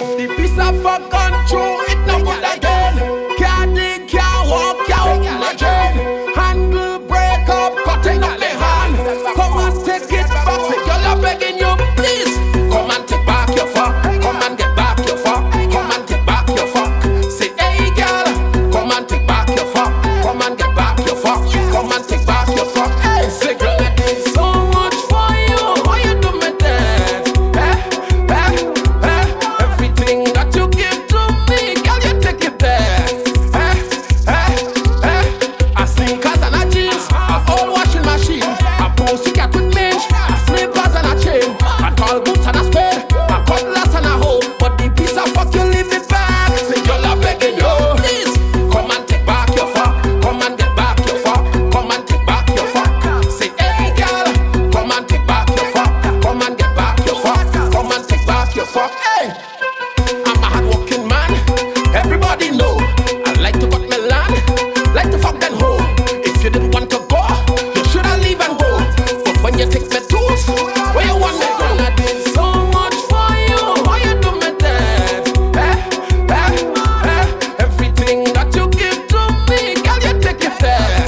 The piece of fuck gone through, it no good again. Can't dig, can't walk, can't imagine. Handle break up, cutting up the hand. Come and take it back, say girl I'm begging you, please. Come and take back your fuck, come and get back your fuck, come and take back your fuck. Say hey girl, come and take back your fuck, come and get back your fuck, come and take back your fuck. Hey, say girl I did so much for you, why you do me that? Everything that you give to me, girl you take it back. I sneakers and a jeans, a old washing machine, a pussycat with minge, a slippers and a chain, a tall boots and a spade, a cutlass and a hoe. But the piece of fuck you leave it back. Say girl I'm begging you, please. Come and take back your fuck, come and get back your fuck, come and take back your fuck. Say hey girl, come and take back your fuck, come and get back your fuck, come and take back your fuck. Hey, I'm a hard-working man, everybody know. I like to cut my land, like to fuck then hoe. If you didn't want to go, you shoulda leave and go. But when you take my tools, where you want me to? I did so much for you, why you do me that? Everything that you give to me, girl you take it back.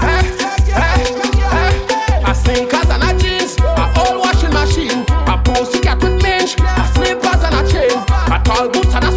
A sneakers and a jeans, a old washing machine, a pussycat with minge, a slippers and a chain, a tall boots and a